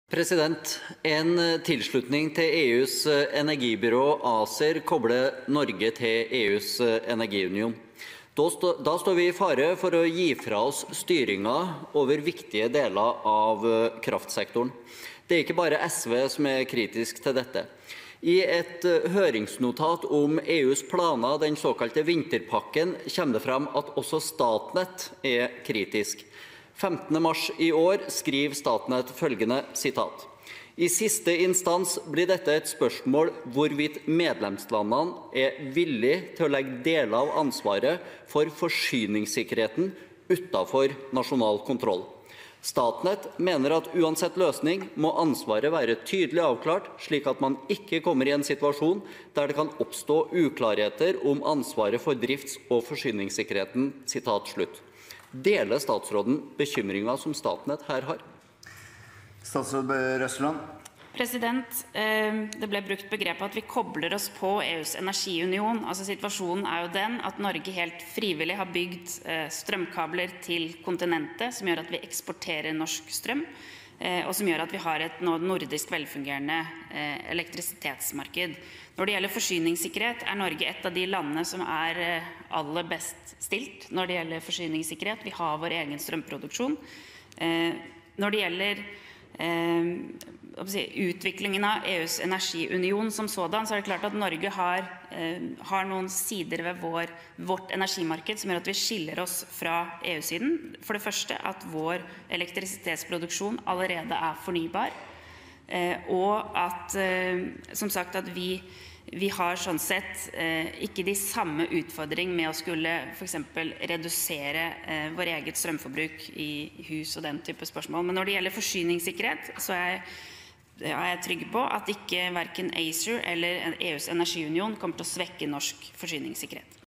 En tilslutning til EUs energibyrå ACER kobler Norge til EUs energiunion. Da står vi i fare for å gi fra oss styringen over viktige deler av kraftsektoren. Det er ikke bare SV som er kritisk til dette. I et høringsnotat om EUs planer, den såkalte vinterpakken, kommer det frem at også Statnett er kritisk. 15. mars i år skriver Statnett følgende, sitat: «I siste instans blir dette et spørsmål hvorvidt medlemslandene er villige til å legge deler av ansvaret for forsyningssikkerheten utenfor nasjonal kontroll. Statnett mener at uansett løsning må ansvaret være tydelig avklart, slik at man ikke kommer i en situasjon der det kan oppstå uklarheter om ansvaret for drifts- og forsyningssikkerheten.» Sitat slutt. Deler statsråden bekymringen som Statnett her har? Statsråd Røsland. Det ble brukt begrepet at vi kobler oss på EUs energiunion. Altså situasjonen er jo den at Norge helt frivillig har bygd strømkabler til kontinentet, som gjør at vi eksporterer norsk strøm, og som gjør at vi har et nordisk velfungerende elektrisitetsmarked. Når det gjelder forsyningssikkerhet, er Norge et av de landene som er aller best stilt når det gjelder forsyningssikkerhet. Vi har vår egen strømproduksjon. Når det gjelder utviklingen av EUs energiunion som sådan, så er det klart at Norge har noen sider ved vårt energimarked som gjør at vi skiller oss fra EU-siden. For det første at vår elektrisitetsproduksjon allerede er fornybar, og at, som sagt, at vi har sånn sett ikke de samme utfordring med å skulle for eksempel redusere vår eget strømforbruk i hus og den type spørsmål. Men når det gjelder forsyningssikkerhet, så er jeg trygg på at ikke hverken ACER eller EUs energiunion kommer til å svekke norsk forsyningssikkerhet.